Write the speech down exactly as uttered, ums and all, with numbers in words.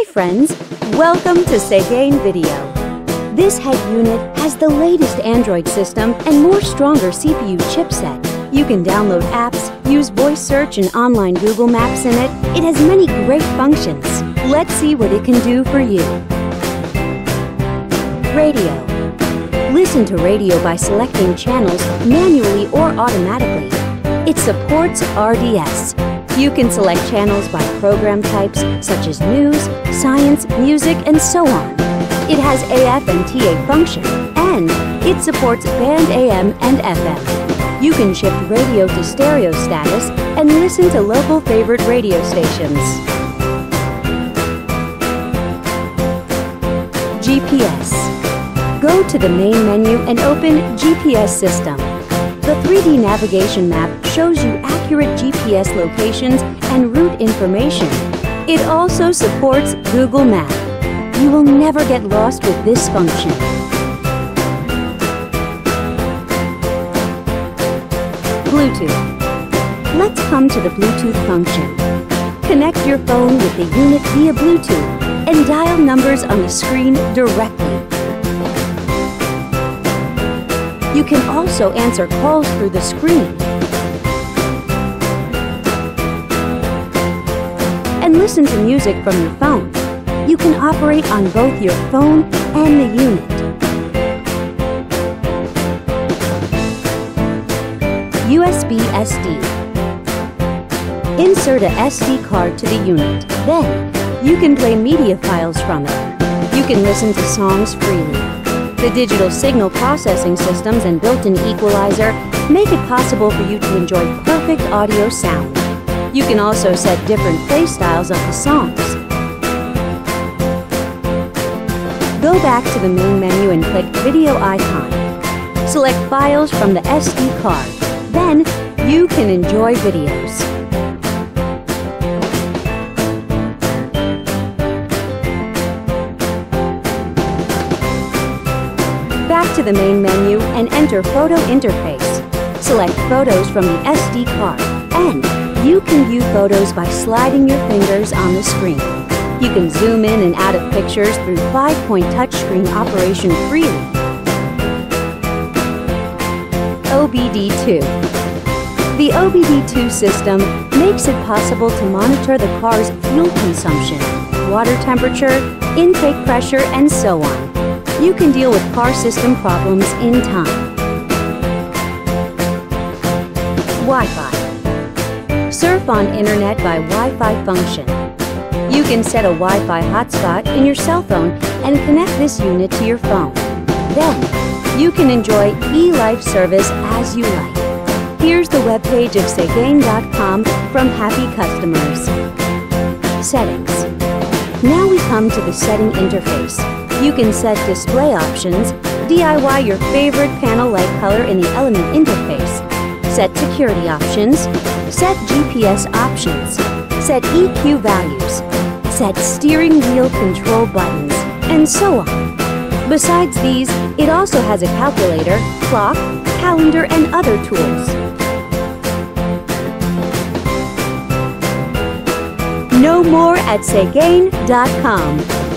Hi friends, welcome to Seguin Video. This head unit has the latest Android system and more stronger C P U chipset. You can download apps, use voice search and online Google Maps in it. It has many great functions. Let's see what it can do for you. Radio. Listen to radio by selecting channels manually or automatically. It supports R D S. You can select channels by program types such as news, science, music, and so on. It has A F and T A function, and it supports band A M and F M. You can shift radio to stereo status and listen to local favorite radio stations. G P S. Go to the main menu and open G P S system. The three D navigation map shows you accurate G P S locations and route information. It also supports Google Maps. You will never get lost with this function. Bluetooth. Let's come to the Bluetooth function. Connect your phone with the unit via Bluetooth and dial numbers on the screen directly. You can also answer calls through the screen and listen to music from your phone. You can operate on both your phone and the unit. U S B S D. Insert a S D card to the unit. Then, you can play media files from it. You can listen to songs freely. The digital signal processing systems and built-in equalizer make it possible for you to enjoy perfect audio sound. You can also set different play styles of the songs. Go back to the main menu and click Video icon. Select files from the S D card. Then, you can enjoy videos. Back to the main menu and enter Photo Interface. Select photos from the S D card, and you can view photos by sliding your fingers on the screen. You can zoom in and out of pictures through five-point touchscreen operation freely. O B D two. The O B D two system makes it possible to monitor the car's fuel consumption, water temperature, intake pressure, and so on. You can deal with car system problems in time. Wi-Fi. Surf on internet by Wi-Fi function. You can set a Wi-Fi hotspot in your cell phone and connect this unit to your phone. Then, you can enjoy eLife service as you like. Here's the webpage of Seguin dot com from happy customers. Settings. Now we come to the setting interface. You can set display options, D I Y your favorite panel light color in the element interface, set security options, set G P S options, set E Q values, set steering wheel control buttons, and so on. Besides these, it also has a calculator, clock, calendar, and other tools. Know more at Seguin dot com.